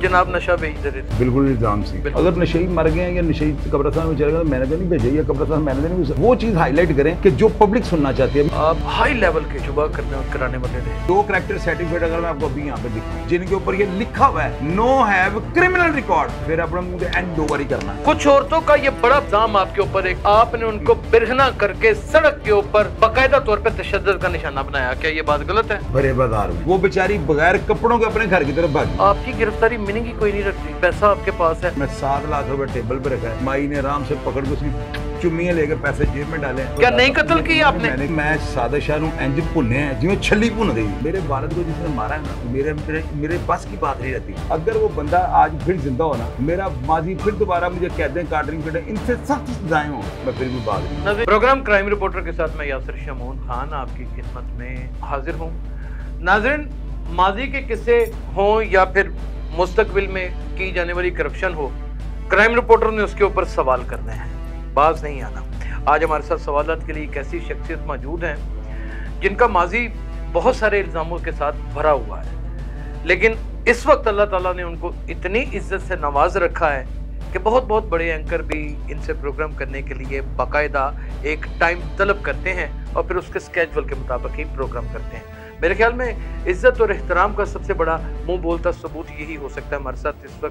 जनाब नशा बेच दे रहे थे। बिल्कुल इल्जाम से। अगर नशेई मर गए या नशेई कब्रिस्तान में चले गए तो मैंने तो नहीं भेजा, या कब्रिस्तान मैंने तो नहीं, वो चीज हाईलाइट करें कि जो पब्लिक सुनना चाहती है। आप हाई लेवल के शुबा कराने वाले थे। 2 कैरेक्टर सर्टिफिकेट अगर मैं आपको अभी यहाँ पे दिखाऊं जिनके ऊपर ये लिखा हुआ है नो हैव क्रिमिनल रिकॉर्ड, फिर अपना मुझे एंड 2 बारी करना। कुछ औरतों का ये बड़ा इल्जाम आपके ऊपर है, आपने उनको बिरहना करके सड़क के ऊपर बाकायदा तौर पर तशद्दुद का निशाना बनाया, क्या ये बात गलत है? बड़े बाजार में वो बेचारी बगैर कपड़ों के अपने घर की तरफ भागी। आपकी गिरफ्तारी मीनिंग ही कोई नहीं रखती, पैसा आपके पास है। मैं 7 लाख रुपए टेबल पे रखा है, माई ने आराम से पकड़ के उसकी चुम्मियां लेकर पैसे जेब में डाले। क्या नहीं कत्ल किया आपने? मैं सादा शाह नूं इंज भुने हैं जिवें छली भुन दी। मेरे वालिद को जिसने मारा है ना, मेरे बस की बात नहीं रहती। अगर वो बंदा आज फिर जिंदा हो ना, मेरा माजी फिर दोबारा मुझे कहते काटरिंग फिर इनसे सख्त सजाएं हो, मैं फिर भी बात नहीं। प्रोग्राम क्राइम रिपोर्टर के साथ मैं यासिर शमून खान आपकी खिदमत में हाजिर हूँ। नाज़रीन, माजी के किस्से हों या फिर मुस्तकबिल में की जाने वाली करप्शन हो, क्राइम रिपोर्टर ने उसके ऊपर सवाल करने हैं, बाज नहीं आना। आज हमारे साथ सवालात के लिए एक ऐसी शख्सियत मौजूद हैं जिनका माजी बहुत सारे इल्ज़ामों के साथ भरा हुआ है, लेकिन इस वक्त अल्लाह ताला ने उनको इतनी इज्जत से नवाज रखा है कि बहुत बहुत बड़े एंकर भी इनसे प्रोग्राम करने के लिए बाकायदा एक टाइम तलब करते हैं और फिर उसके स्केड्यूल के मुताबिक ही प्रोग्राम करते हैं। मेरे ख्याल में इज्जत और एहतराम का सबसे बड़ा मुंह बोलता सबूत यही हो सकता है। हमारे साथ इस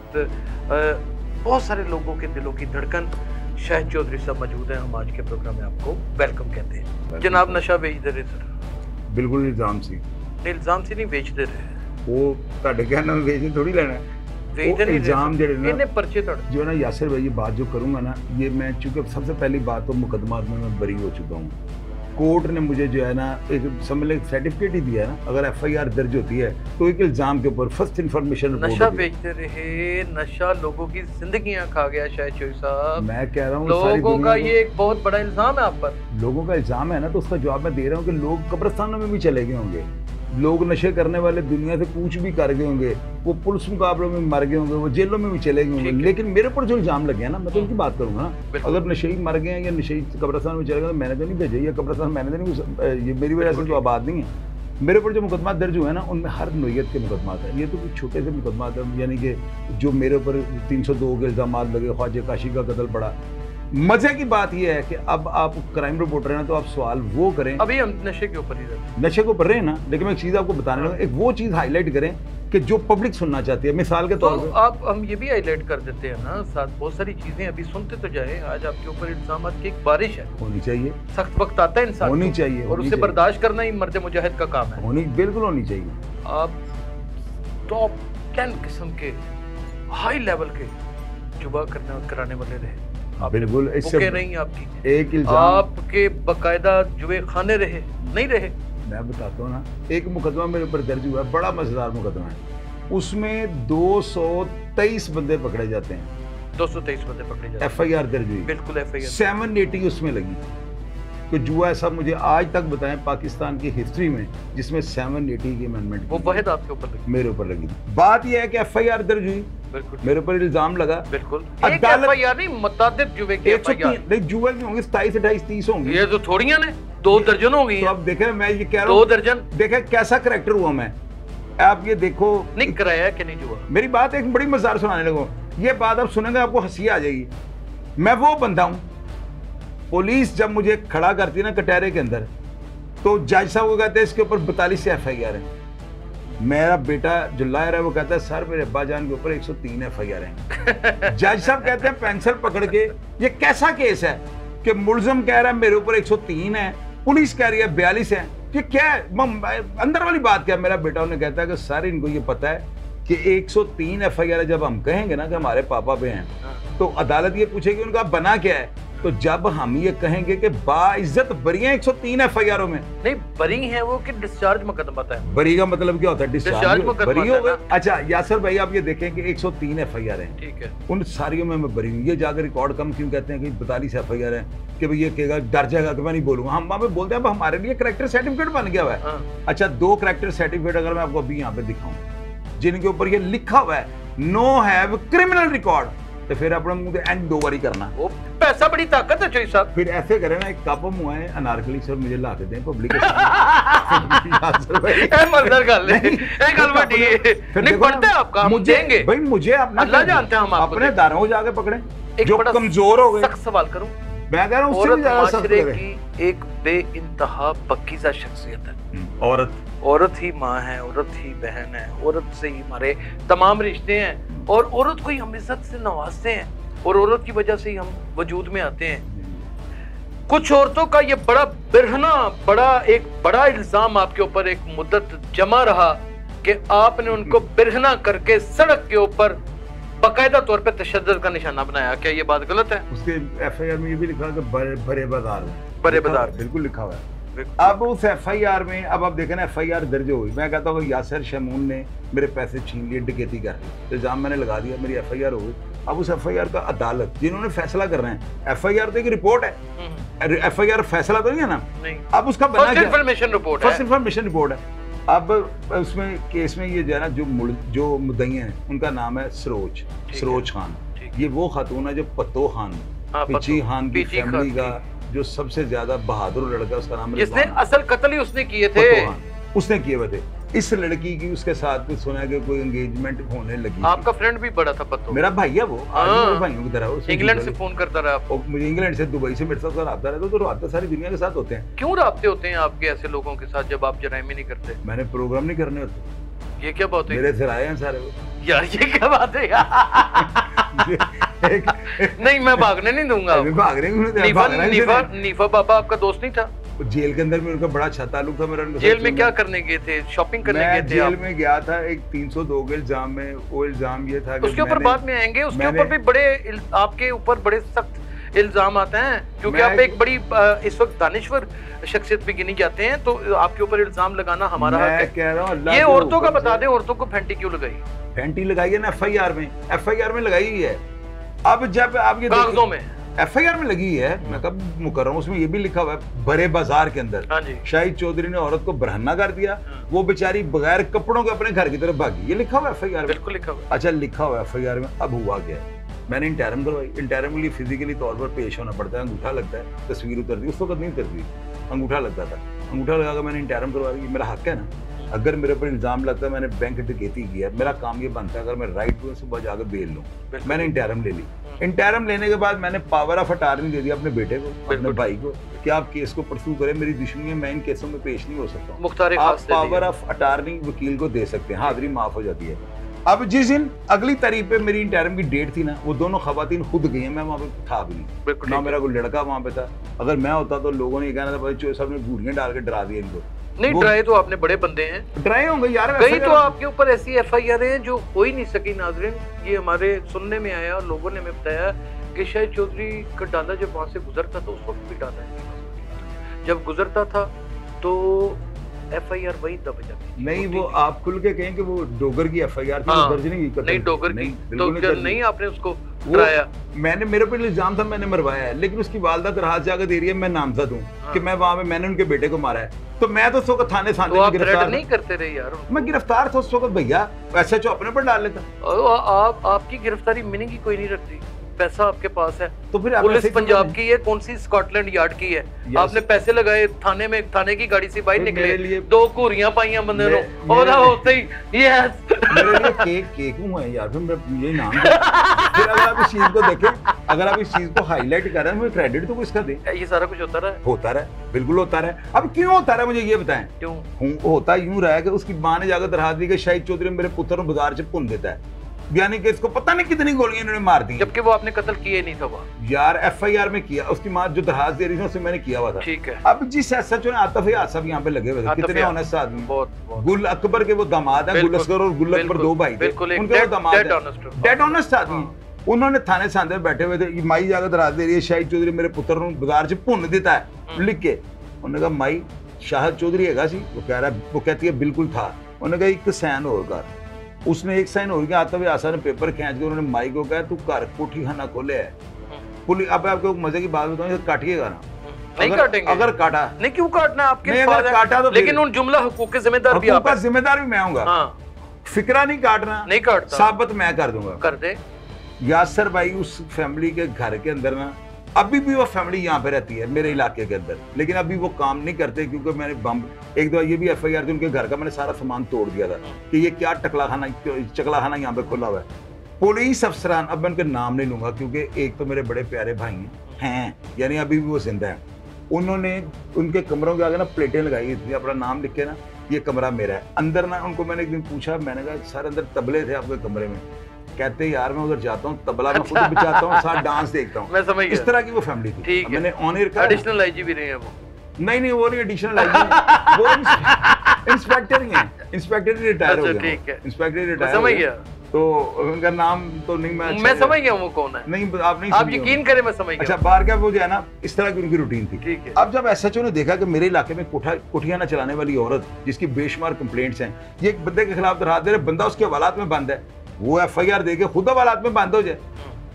वक्त बहुत सारे लोगों के दिलों की धड़कन शाहिद चौधरी साहब मौजूद हैं। हम आज के प्रोग्राम में आपको वेलकम कहते हैं। जनाब नशा बेच दे रहे सर? बिल्कुल इल्जाम से। इल्जाम से नहीं बेच दे रहे, वो ਤੁਹਾਡੇ कहना में बेचने थोड़ी लेना है। इल्जाम जो पर्चे जो ना यासिर भाई, ये बात जो करूंगा ना, ये मैं चूंकि सबसे पहली बात तो मुकदमात में मैं बरी हो चुका हूँ। कोर्ट ने मुझे जो है ना एक समझ ले सर्टिफिकेट ही दिया ना, अगर FIR दर्ज होती है तो एक इल्जाम के ऊपर फर्स्ट इन्फॉर्मेशन नशा बेचते रहे, नशा लोगों की जिंदगियां खा गया। शायद चौधरी साहब, मैं कह रहा हूँ लोगों का ये एक बहुत बड़ा इल्जाम है आप पर। लोगों का इल्जाम है ना, तो उसका जवाब मैं दे रहा हूँ कि लोग कब्रिस्तानों में भी चले गए होंगे, लोग नशे करने वाले दुनिया से कूच भी कर गए होंगे, वो पुलिस मुकाबलों में मर गए होंगे, वो जेलों में भी चले गए होंगे, लेकिन मेरे ऊपर जो इल्जाम लगे हैं ना, मैं तो उनकी बात करूंगा ना। अगर नशेई मर गए हैं या नशेई कब्रिस्तान में चले गए तो मैंने तो नहीं भेजा, या कब्रिस्तान मैंने तो नहीं, ये मेरी वजह से तो आबाद नहीं है। मेरे ऊपर जो मुकदमा दर्ज हुए हैं ना, उनमें हर नोयत के मुकदमा है। ये तो कुछ छोटे से मुकदमा है, यानी कि जो मेरे ऊपर 302 के इल्जाम लगे, ख्वाजा काशी का कत्ल पड़ा। मजे की बात यह है कि अब आप क्राइम रिपोर्टर हैं तो आप सवाल वो करें। अभी हम नशे के ऊपर ही रहते, नशे के ऊपर रहे ना, लेकिन मैं एक चीज आपको बताने लगा, एक वो चीज हाईलाइट करें कि जो पब्लिक सुनना चाहती है। मिसाल के तौर पर आप हम ये भी हाईलाइट कर देते हैं ना, साथ बहुत सारी चीजें अभी सुनते तो जाए। आज आपके ऊपर इल्जाम की एक बारिश है, होनी चाहिए, सख्त वक्त आता है इंसान होनी चाहिए, और उसे बर्दाश्त करना ही मर्द मुजाहिद का काम है। होनी बिल्कुल होनी चाहिए। आप टॉप 10 किस्म के हाई लेवल के जुबा कराने वाले रहे, बिल्कुल इससे नहीं आपकी एक इल्जाम आपके बकायदा जुए खाने रहे नहीं रहे। मैं बताता हूँ ना, एक मुकदमा मेरे ऊपर दर्ज हुआ है, बड़ा मजेदार मुकदमा है, उसमें 223 बंदे पकड़े जाते हैं। 223 बंदे पकड़े जाते हैं, FIR दर्ज हुई, बिल्कुल FIR 780 उसमें लगी। तो जुआ ऐसा मुझे आज तक बताएं पाकिस्तान की हिस्ट्री में जिसमें 780 की अमेंडमेंट वो वाहिद आपके ऊपर लगी, मेरे ऊपर लगी। बात यह है कि FIR दर्ज हुई, बिल्कुल मेरे ऊपर इल्जाम लगा, बिल्कुल एक FIR नहीं, मुतादिद जुए के FIR नहीं, जुए की होंगे 27, 28, 30 होंगे। ये तो थोड़ियां ने 2 दर्जन हो गई। तो अब देखें, मैं ये कह रहा हूँ 2 दर्जन, देखें कैसा करैक्टर हुआ मैं। आप ये देखो, नहीं कराया कि नहीं जुआ। मेरी बात एक बड़ी मजेदार सुनाने लगो, ये बात आप सुनेंगे आपको हंसी आ जाएगी। मैं वो बंदा हूँ, पुलिस जब मुझे खड़ा करती है ना कटहरे के अंदर, तो जज साहब को कहते हैं इसके ऊपर 42 FIR है। मेरा बेटा जो लायर है वो कहता है सर मेरे अब्बा जान के ऊपर 103 FIR है। जज साहब कहते हैं पेंसिल पकड़ के, ये कैसा केस है कि मुलजम कह रहा है मेरे ऊपर 103 है, पुलिस कह रही है 42 है, ये क्या है, अंदर वाली बात क्या है? मेरा बेटा उन्हें कहता है कि सर इनको ये पता है कि 103 FIR जब हम कहेंगे ना कि हमारे पापा पे हैं, तो अदालत ये पूछेगी उनका बना क्या है। तो जब हम ये कहेंगे कि बाइज्जत बरी हैं 103 FIR में, नहीं बरी हैं वो कि डिस्चार्ज मुकदमा है। बरी का मतलब क्या होता है? डिस्चार्ज बरी हो गए। अच्छा यासर भाई, आप ये देखें कि 103 FIR है, ठीक है, उन सारियों में मैं बरी हूँ। ये जाकर रिकॉर्ड कम क्यों कहते हैं कि 42 FIR है, कि भाई ये कहेगा डर जाएगा कि मैं नहीं बोलूंगा। हम वहां पे बोलते हैं हमारे लिए करैक्टर सर्टिफिकेट बन गया हुआ है। अच्छा 2 करैक्टर सर्टिफिकेट अगर मैं आपको अभी यहाँ पे दिखाऊं जिनके ऊपर ये लिखा हुआ है नो हैव क्रिमिनल रिकॉर्ड, तो फिर अपने मुंह से एंड 2 बारी करना। वो पैसा बड़ी ताकत है चोई साहब। फिर ऐसे करे ना, एक कप मुंह है अनारकली सर मुझे ला के दें पब्लिक के ए मंजर कर ले, ए गलबटी नहीं पढ़ते आप काम मुझे देंगे भाई, मुझे अपना अल्लाह जानते हैं हम आपको अपने दारों को जाके पकड़े एक जो बड़ा कमजोर हो गए। सख्त सवाल करूं, मैं कह रहा हूं उससे औरत भी ज्यादा सख्त माशरे करे। की एक बेइंतहा पकीज़ा शख्सियत है। औरत ही माँ है, औरत ही बहन है, औरत से ही हमारे तमाम रिश्ते हैं और औरत को ही हम इज्जत से नवाजते हैं और औरत की वजह से ही हम वजूद में आते हैं। कुछ औरतों का ये बड़ा बिरहना, एक बड़ा इल्जाम आपके ऊपर एक मुद्दत जमा रहा कि आपने उनको बिरहना करके सड़क के ऊपर बाकायदा तौर पे तशद्दुद का निशाना बनाया। क्या ये बात गलत है? उसके एफआईआर में ये भी लिखा है कि बड़े बाजार में, बड़े बाजार बिल्कुल लिखा हुआ है। अब उस एफआईआर में अब आप देखें ना, एफआईआर दर्ज हुई, मैं कहता हूँ यासिर शमून ने मेरे पैसे छीन लिए, डकैती कर ली, तो इल्जाम मैंने लगा दिया, मेरी एफआईआर हो गई। अब उस एफआईआर का अदालत जिन्होंने फैसला कर रहे हैं, एफआईआर तो एक रिपोर्ट है, एफआईआर फैसला तो नहीं है ना। नहीं। अब उसका बना फर्स्ट इन्फॉर्मेशन रिपोर्ट है, फर्स्ट इन्फॉर्मेशन रिपोर्ट है। अब उसमें केस में ये जो है ना, जो मुद्दई हैं उनका नाम है सरोज खान। ये वो खातून है जो पत्तो खान, पिची खान की फैमिली का जो सबसे ज्यादा बहादुर लड़का, उसका नाम जिसने असल कत्ल ही उसने किए थे, उसने किए हुए थे। इस लड़की की उसके साथ कुछ सुना कि कोई एंगेजमेंट होने लगी। आपका फ्रेंड भी बड़ा था पत्तो, मेरा भाई है वो, आज मेरे भाइयों की तरह। इंग्लैंड से फोन करता रहा आपको? मुझे इंग्लैंड से, दुबई से मेरे साथ राब्ता रहता, तो राब्ता सारी दुनिया के साथ होते हैं। क्यों राब्ते होते हैं आपके ऐसे लोगों के साथ जब आप जराइम ही नहीं करते? मैंने प्रोग्राम नहीं करने होते। ये क्या बात है? मेरे सिराए हैं सारे वो। यार ये क्या बात है नहीं, मैं भागने नहीं दूंगा। नीफा बाबा आपका दोस्त नहीं था? जेल के अंदर में उनका बड़ा अच्छा ताल्लुक था मेरा। जेल में क्या करने गए थे? शॉपिंग करने गए थे? जेल में गया था एक 302 के इल्जाम में। वो इल्जाम ये था कि उसके ऊपर बाद में आएंगे, उसके ऊपर भी बड़े आपके ऊपर बड़े सख्त इल्जाम आते हैं, क्योंकि आप एक बड़ी इस वक्त दानिश्वर शख्सियत भी गिनी जाते हैं, तो आपके ऊपर इल्जाम लगाना हमारा हक है। कह रहा हूं, ये औरतों का बता दें, औरतों को फेंटी क्यों लगाई? फेंटी लगाई है ना एफआईआर में लगाई ही है। अब जब आप ये कागजों में एफआईआर में लगी है, मैं कब मुकर रहा हूँ, उसमें ये भी लिखा हुआ है बड़े बाजार के अंदर शाहिद चौधरी ने औरत को बरहना कर दिया, वो बेचारी बगैर कपड़ों के अपने घर की तरफ भागी। ये लिखा हुआ है एफआईआर में? बिल्कुल लिखा हुआ। अच्छा, लिखा हुआ है एफआईआर में। अब हुआ क्या है, मैंने इंटरम करवाई। इंटरम के लिए फिजिकली तौर पर पेश होना पड़ता है, अंगूठा लगता है, तस्वीर उतरती, उस वक्त नहीं उतरती, अंगूठा लगता था। अंगूठा लगाकर मैंने इंटरम करवा दी। मेरा हक है ना, अगर मेरे पर इल्जाम लगता है मैंने बैंक डकैती किया, मेरा काम ये बनता है अगर मैं राइट हूँ सुबह जाकर बेल लूँ। मैंने इंटरम ले ली। इंटरम लेने के बाद मैंने पावर ऑफ अटार्नी दे दिया अपने बेटे को, अपने भाई को, कि आप केस को परसू करें, मेरी दुश्मनी है, मैं इन केसों में पेश नहीं हो सकता। आप पावर ऑफ अटार्नी वकील को दे सकते हैं, हाजिरी माफ हो जाती है। अब जिस दिन अगली तारीख पे मेरी इंटरम की डेट थी ना, वो दोनों खवातीन खुद गई हैं, मैं वहाँ पे था भी नहीं, ना मेरा कोई लड़का वहाँ पे था। अगर मैं होता तो लोगों ने कहना था भाई चोर साहब ने घूरियां डाल के डरा दिया इनको। नहीं, ड्राई तो आपने बड़े बंदे हैं, ड्राई होंगे यार। कई तो आपके ऊपर ऐसी एफआईआर हैं जो हो ही नहीं सकी। नाज़रीन, ये हमारे सुनने में आया और लोगों ने हमें बताया कि शाहिद चौधरी का डाला जब वहाँ से गुजरता था, उस वक्त भी डाला है, जब गुजरता था तो एफआईआर वही दब जाती। नहीं, वो आप खुल के कहें कि वो डोगर की एफआईआर थी, दर्ज नहीं की। नहीं, डोगर की तो नहीं, आपने उसको कराया। मैंने, मेरे पे इल्जाम था मैंने मरवाया है, लेकिन उसकी वालदा दरखास्त जाकर दे रही है, मैं नामजद हूँ कि मैं वहाँ पे मैंने उनके बेटे को मारा है, तो मैं तो उस वक्त थाने सामने तो गिरफ्तार नहीं करते रहे यार। मैं गिरफ्तार था उस वक्त भैया, ऐसे जो अपने पर डाल लेता। आपकी गिरफ्तारी मीनिंग ही कोई नहीं रखती। पैसा आपके पास है, तो फिर पुलिस पंजाब की है, कौन सी स्कॉटलैंड यार्ड की है? आपने पैसे लगाए, थाने में, थाने की गाड़ी से बाहर निकले, 2 घूरियां पाइयां बंदे ने, और होते ही यस मेरे लिए केक हूं है यार। फिर मैं यही नाम फिर अगर आप इस चीज को देखें, अगर आप इस चीज को हाईलाइट कर रहे हैं, मुझे क्रेडिट तो किसका दे? ये सारा कुछ होता रहा, बिल्कुल होता रहा। अब क्यों होता रहा मुझे ये बताएं? क्यों होता यूं रहा है कि उसकी मां ने जाकर दरखास्त दी कि शाहिद चौधरी मेरे पुत्र को बाजार से भुन देता है, यानी कि इसको पता नहीं कितनी गोलियां इन्होंने मार दी, जबकि वो आपने कत्ल किया नहीं था। वो यार एफआईआर में किया, उसकी मां जो दरखास्त दे रही थी उससे मैंने किया हुआ था। ठीक है। अब जिस एसएचओ ने आतिफ साहब यहाँ पे लगे हुए थे, कितने ऑनेस्ट आदमी, गुल अकबर के वो दामाद है, गुल असगर और गुल अकबर 2 भाई थे, उनके वो दामाद है, डेड ऑनेस्ट आदमी। उन्होंने थाने सामने बैठे हुए थे, माई जाकर दरखास्त दे रही है शाहिद चौधरी मेरे पुत्र को बाजार से भुन देता है लिख के। उन्होंने कहा माई शाहिद चौधरी है सी? वो कह रहा है, वो कहती है बिल्कुल था। उन्होंने कहा एक साइन और कर, उसने एक साइन और किया। आते हुए आशा ने पेपर खींच के उन्होंने माई को कहा तू घर कोठी खाना खोले है पुलिस। अब आपको मजे की बात बताऊं, काटिएगा ना, नहीं काटेंगे। अगर काटा नहीं, क्यों काटना? आपके अगर काटा तो लेकिन उन जुमला हुकूक के जिम्मेदार भी आप हैं। जिम्मेदार भी मैं आऊंगा। फिक्रा नहीं काटना, नहीं काटता, साबित मैं कर दूंगा। कर दे। यासर भाई उस फैमिली के घर के अंदर ना, अभी भी वो फैमिली यहाँ पे रहती है मेरे इलाके के अंदर, लेकिन अभी वो काम नहीं करते क्योंकि मैंने बम एक दो ये भी FIR थी उनके घर का, मैंने सारा सामान तोड़ दिया था कि ये क्या चकलाखाना यहाँ पे खुला हुआ है। पुलिस अफसरान, अब मैं उनके नाम नहीं लूंगा क्योंकि एक तो मेरे बड़े प्यारे भाई हैं, यानी अभी भी वो जिंदा है, उन्होंने उनके कमरों के आगे ना प्लेटें लगाई थी, अपना नाम लिख के ना ये कमरा मेरा है। अंदर ना उनको मैंने एक दिन पूछा, मैंने कहा सर अंदर तबले थे आपके कमरे में? कहते यार मैं उधर जाता हूँ, तबला मैं खुद बजाता हूँ, साथ डांस देखता हूँ। मैं समझ गया। इस तरह की वो फैमिली थी। ठीक है। मैंने ऑन एयर कहा एडिशनल आईजी भी नहीं है वो? नहीं वो नहीं एडिशनल आईजी, वो इंस्पेक्टर ही है, इंस्पेक्टर ही रिटायर हो गया। ठीक है, इंस्पेक्टर रिटायर समझ गया। तो उनका नाम तो नहीं मैं समझ गया वो कौन है। नहीं आप नहीं, आप यकीन करें मैं समझ गया। अच्छा बाहर का वो जो है ना, इस तरह की उनकी रूटीन थी। ठीक है। अब जब SHO ने देखा कि मेरे इलाके में कुठिया ना चलाने वाली औरत जिसकी बेशुमार कंप्लेंट्स हैं, ये एक बंदे के खिलाफ दरखास्त दे रहे, बंदा उसके हवालात में बंद है, वो FIR दे के खुद हवालात में बंद हो जाए,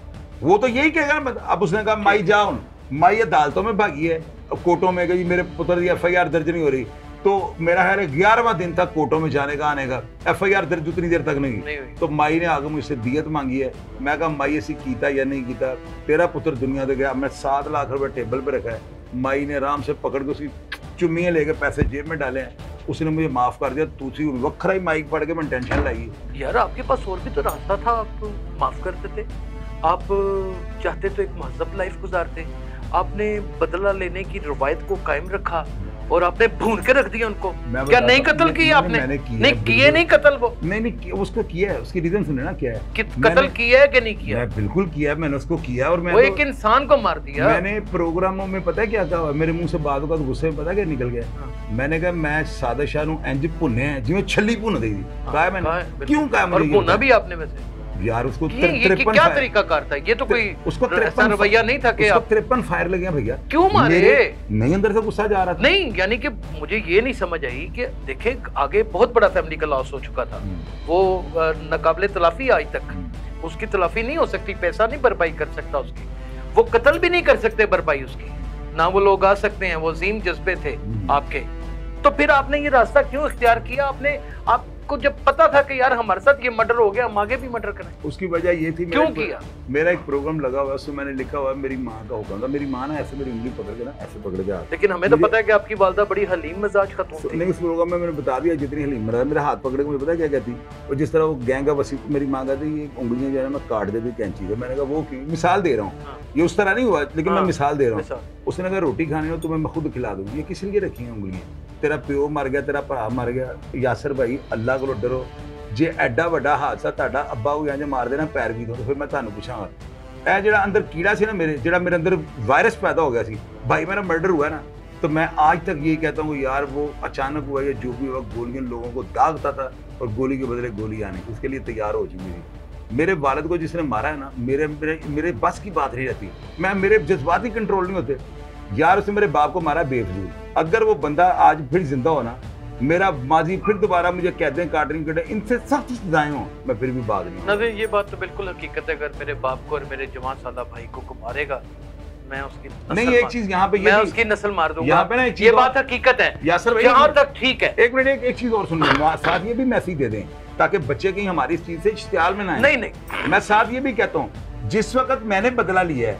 वो तो यही कहेगा ना। अब उसने कहा माई जाओ, माई अदालतों में भागी है, कोर्टों में गई, मेरे पुत्र की FIR दर्ज नहीं हो रही, तो मेरा है 11वां दिन था कोर्टों में जाने का आने का, FIR दर्ज उतनी देर तक नहीं हुई। तो माई ने आगे मुझसे दियत मांगी है। मैं कहा माई ऐसी कीता या नहीं कीता, तेरा पुत्र दुनिया से गया, मैं 7 लाख रुपए टेबल पे रखा है। माई ने आराम से पकड़ के उसकी चुम्मियां लेके पैसे जेब में डाले हैं, उसने मुझे माफ कर दिया। दूसरी वखरा ही माइक पढ़ के मैं टेंशन लाई। यार आपके पास और भी तो रास्ता था, आप माफ करते थे, आप चाहते तो एक महजब लाइफ गुजारते, आपने बदला लेने की रवायत को कायम रखा और आपने भून के रख दिया उनको। क्या नहीं कत्ल किया आपने? नहीं किए, नहीं कत्ल वो नहीं उसको किया है, उसकी रीजन सुने ना क्या है। कत्ल किया है कि नहीं किया? मैं बिल्कुल किया है, मैंने उसको किया। और मैं वो एक इंसान को मार दिया। मैंने प्रोग्रामों में पता है क्या कहा, मेरे मुंह से बात का गुस्से में पता क्या निकल गया। मैंने कहा मैं सादा शाह नूं इंज भुने हैं जिवें छल्ली भुन दी। कहा मैंने, क्यों कहा मुझे? भुना भी आपने वैसे यार उसको ये क्या तरीका कारता है? ये तो कोई उसको 53 रवैया नहीं था कि 53 फायर लगे भैया। क्यों मारे? नहीं अंदर से गुस्सा जा रहा था। नहीं यानी कि मुझे ये नहीं समझ आई कि देखे आगे बहुत बड़ा फैमिली का लॉस हो चुका था, वो नाकाबिले तलाफी आज तक, उसकी तलाफी नहीं हो सकती, पैसा नहीं भरपाई कर सकता उसकी, वो कत्ल भी नहीं कर सकते भरपाई उसकी, ना वो लोग आ सकते हैं, वो अजीम जज्बे थे आपके। तो फिर आपने ये रास्ता क्यों इख्तियार किया? आपको जब पता था कि यार हमारे साथ ये मर्डर हो गया, हम आगे भी मर्डर करें। उसकी वजह ये थी, क्यों किया? मेरा एक प्रोग्राम लगा हुआ, उसमें मैंने लिखा हुआ मेरी माँ का हुक्म था। मेरी माँ ना ऐसे मेरी उंगली पकड़ के ना ऐसे पकड़ के, लेकिन हमें तो पता है कि आपकी वालदा बड़ी हलीम मिजाज का थी। नहीं, उस प्रोग्राम में मैंने बता दिया जितनी हलीम रहा, मेरा हाथ पकड़ के मुझे पता क्या कहती, और जिस तरह वो गैंग ऑफ वसीम, मेरी माँ कहती ये उंगलियां जो है मैं काट देती कैंची से। मैंने कहा वो की मिसाल दे रहा हूँ, ये उस तरह नहीं हुआ लेकिन मैं मिसाल दे रहा हूँ। उसने कहा रोटी खानी हो तुम्हें मैं खुद खिला दूंगी, ये किस लिए रखी है उंगलियां? तेरा प्यो मर गया, तेरा भरा मर गया, यासर भाई अल्लाह को डरो, जे एडा वड्डा हादसा ਤੁਹਾਡਾ ਅੱਬਾ ਉਹ ਇੰਜ ਮਾਰ ਦੇਣਾ ਪੈਰ ਵੀ ਤੋਂ, ਫਿਰ ਮੈਂ ਤੁਹਾਨੂੰ ਪੁੱਛਾਂਗਾ ਇਹ ਜਿਹੜਾ ਅੰਦਰ कीड़ा ਸੀ ना मेरे अंदर वायरस पैदा हो गया सी भाई, मेरा मर्डर हुआ ना, तो मैं आज तक ये कहता हूँ यार वो अचानक हुआ या जो भी हुआ, गोलियां लोगों को दागता था और गोली के बदले गोली आने उसके लिए तैयार हो चुकी थी। मेरे वालिद को जिसने मारा है ना, मेरे बस की बात नहीं रहती, मेरे जज्बात ही कंट्रोल नहीं होते यार। उसने मेरे बाप को मारा बेफजूल, अगर वो बंदा आज फिर जिंदा हो ना, मेरा माजी फिर दोबारा मुझे कहते हैं काट रही कटे, इनसे सख्त सजाएं हो, मैं फिर भी भाग नहीं। नज़ीर ये बात तो बिल्कुल हकीकत है, अगर मेरे बाप को और मेरे जवान सादा भाई को मारेगा मैं उसकी नहीं, एक चीज यहाँ पे मैं उसकी नस्ल मार दूंगा यहाँ पे ना, ये बात हकीकत है यासर भाई, यहाँ तक ठीक है। एक मिनट, एक चीज और सुन लो, साथ ये भी मैसेज दे दें ताकि बच्चे कहीं हमारी इस चीज से इश्तियाल में ना आए। नहीं मैं साथ ये भी कहता हूँ, जिस वक्त मैंने बदला लिया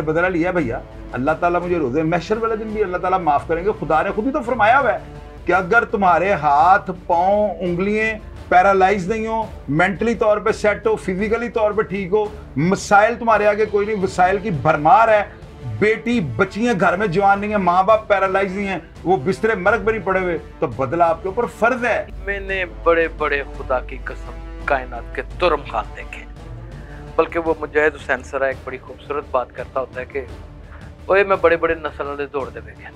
है भैया, अल्लाह ताला मुझे रोज़े महशर वाले दिन भी अल्लाह ताला माफ करेंगे। खुदा ने खुद ही तो फरमाया हुआ है कि अगर तुम्हारे हाथ पांव उंगलियां पैरालाइज नहीं हो, मेंटली तौर पे सेट हो, फिजिकली तौर पे ठीक हो, मसाइल तुम्हारे आगे कोई नहीं, वसाइल की भरमार है, बेटी बच्चियां घर में जवान नहीं है, माँ बाप पैरालाइज नहीं है, वो बिस्तरे मरक पर ही पड़े हुए, तो बदला आपके ऊपर फर्ज है। मैंने बड़े बड़े खुदा की कसम कायनात के तुरम खान देखे, बल्कि वो मुजाहिद हुसैन सरा एक बड़ी खूबसूरत बात करता होता है कि ओए मैं बड़े बड़े नस्ल वाले दौड़ते देखे,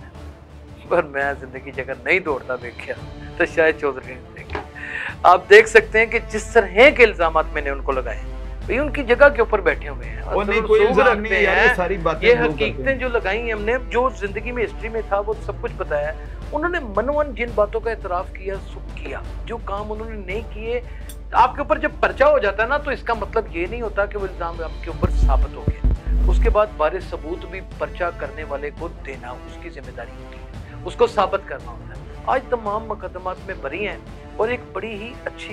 पर मैं जिंदगी जगह नहीं दौड़ता देखा तो शायद चौधरी ने देखा। आप देख सकते हैं कि जिस तरह के इल्जामात मैंने उनको लगाए, भाई उनकी जगह के ऊपर बैठे हुए हैं, वो नहीं कोई इल्जाम नहीं है यार, ये सारी बातें ये हकीकतें जो लगाई हमने, जो जिंदगी में हिस्ट्री में था वो सब कुछ बताया। उन्होंने मनवन जिन बातों का इतराफ किया सुख किया, जो काम उन्होंने नहीं किए, आपके ऊपर जब पर्चा हो जाता है ना, तो इसका मतलब ये नहीं होता कि वो इल्जाम आपके ऊपर साबित हो गया, उसके बाद बारिश सबूत भी पर्चा करने वाले को देना उसकी जिम्मेदारी होती है, उसको साबित करना होता है। आज तमाम मुकदमात में बरी हैं और एक बड़ी ही अच्छी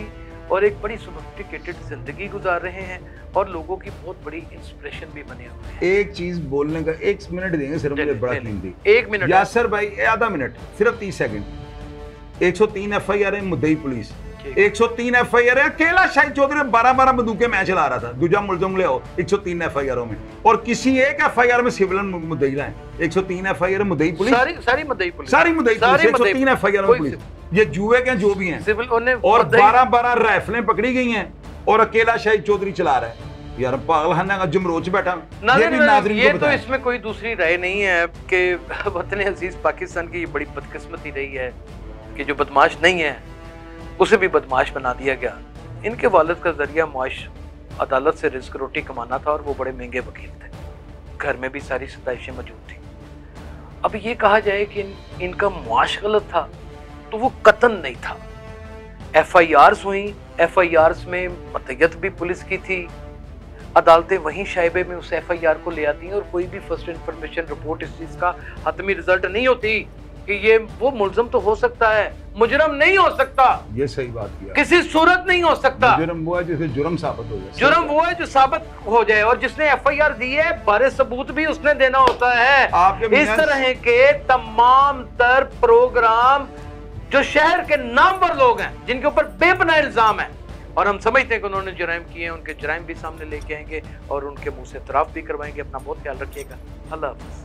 और एक बड़ी सोफिस्टिकेटेड जिंदगी गुजार रहे हैं और लोगों की बहुत बड़ी इंस्पिरेशन भी बने हुए हैं। एक चीज बोलने का 1 मिनट देंगे सिर्फ मुझे, बड़ा कीमती 1 मिनट। यासर भाई आधा मिनट, सिर्फ 30 सेकंड। 103 FIR है मुद्दई पुलिस, 103 FIR है। अकेला शाहिद चौधरी 12 बंदूकें मैं चला रहा था, दूजा मुलजम ले आओ 103 FIR में, और किसी एक FIR में सिविल मुद्दई लाए। 103 FIR मुद्दई पुलिस, सारी मुद्दई पुलिस, 103 FIR में पुलिस। ये जुए के जो भी हैं सिविल, और 12 राइफलें पकड़ी गई हैं और अकेला शाहिद चौधरी चला रहा है। यार पागलखाना का जमरोच बैठा। ये तो इसमें कोई दूसरी राय नहीं है कि वतन अजीज पाकिस्तान की ये बड़ी बदकिस्मती रही है कि जो बदमाश नहीं है उसे भी बदमाश बना दिया गया। इनके वालिद का जरिया मुआश अदालत से रिस्क रोटी कमाना था और वो बड़े महंगे वकील थे, घर में भी सारी सताइशें मौजूद थी। अब ये कहा जाए कि इनका मुआश गलत था तो वो कतन नहीं था। FIRs हुई, FIRs में मतयत भी पुलिस की थी, अदालतें वहीं शाइबे में उस FIR को ले आती हैं और कोई भी फर्स्ट इंफॉर्मेशन रिपोर्ट इस चीज का हतमी रिजल्ट नहीं होती कि ये वो मुल्जम तो हो सकता है, मुजरम नहीं हो सकता। ये सही बात किया, किसी सूरत नहीं हो सकता। जुर्म वो है जिसे जुर्म साबित हो जाए, जुर्म वो है जो साबित हो जाए, और जिसने FIR दी है बारे सबूत भी उसने देना होता है। इस तरह के तमाम तर प्रोग्राम जो शहर के नामवर लोग हैं जिनके ऊपर बेपनाह इल्जाम है और हम समझते हैं कि उन्होंने जुराइम किए हैं, उनके जुराइम भी सामने लेके आएंगे और उनके मुंह से इतराफ भी करवाएंगे। अपना बहुत ख्याल रखिएगा। अल्लाह हाफ़िज़।